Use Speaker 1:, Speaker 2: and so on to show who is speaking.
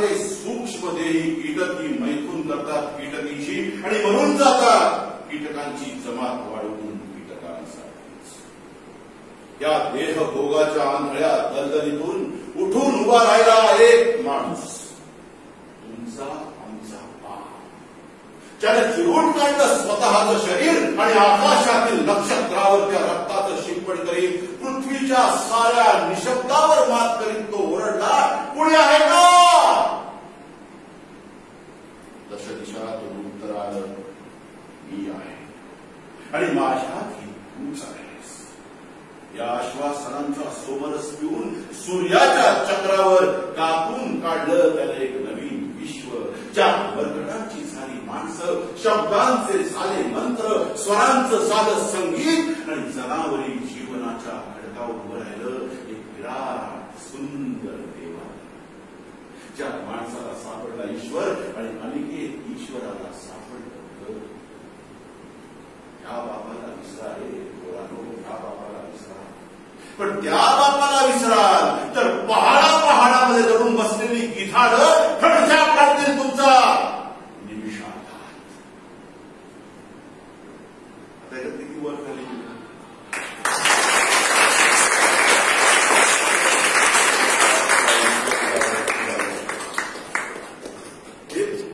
Speaker 1: ते सूक्ष्म देही कीटकी मैथून करतात कीटकीशी आणि मरून जातात कीटकांची जमात वाढवून कीटकांसाठीच. या देह भोगाच्या आंधळ्या दलदलीतून उठून उभा राहिला एक माणूस, तुमचा आमचा बाप, ज्याने चिरून काढलं स्वतःचं शरीर आणि आकाशातील नक्षत्रावर त्या रक्ताचं शिंपड करीत पृथ्वीच्या साऱ्या निशब्दावर मात करीत तो ओरडला, कुणी आहे का? दश दिशातून उत्तर आलं, मी आहे आणि माझ्यात तूच आहेस. या आश्वासनांचा सोमरस पिऊन सूर्याच्या चक्रावर कापून काढलं त्याने एक नवीन विश्व, ज्या मरकटांची झाली माणसं, शब्दांचे झाले मंत्र, स्वरांचं झालं संगीत आणि जनावरी जीवनाच्या खडकावर उभं राहिलं एक विराट सुंदर देवा. ज्या माणसाला सापडला ईश्वर आणि अनिकेत ईश्वराला सापडलं. ह्या बाबाला विसरा रे पोरांनो, ह्या बाबाला विसरा. पण त्या